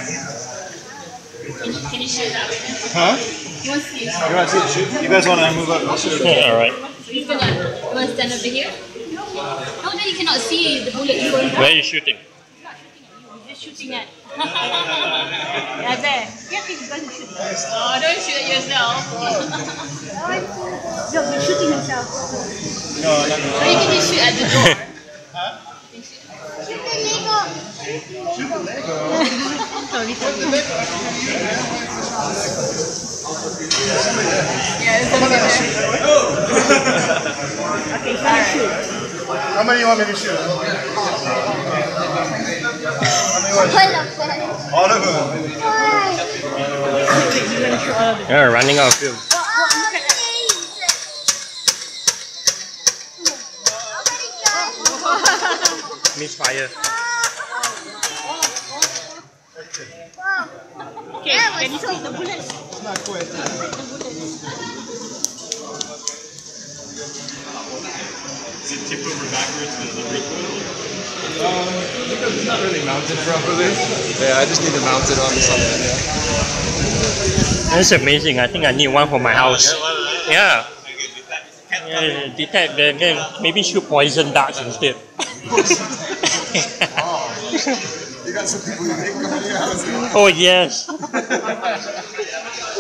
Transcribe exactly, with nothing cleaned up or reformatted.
Can you shoot that? Huh? You want to see? You want to see it shoot? You guys want to move up? I'll shoot it. Yeah, alright. He's gonna, you want to stand over here? No, then you cannot see the bullet going down. Where are you shooting? He's not shooting at you, he's just shooting at... Yeah, there. Yeah, he's going to shoot. Oh, don't shoot at yourself. No, he's shooting himself. No, no, no. Or you can just shoot at the door. Huh? Shoot the Lego. Shoot the Lego. Sorry, sorry. Yeah, it's okay there. Okay, fine. Shoot. How many you want me to shoot? How many you want to shoot? All of them. Yeah, running out of film. Misfire. Okay, can you see the bullets? It's not quite. Does it tip over backwards to the recoil? Um, because it's not really mounted properly. Yeah, I just need to mount it on something. Yeah. That's amazing. I think I need one for my house. Yeah. Yeah, detect the game. Maybe shoot poison darts instead. Oh, you got some people you think going to your house. Oh yes.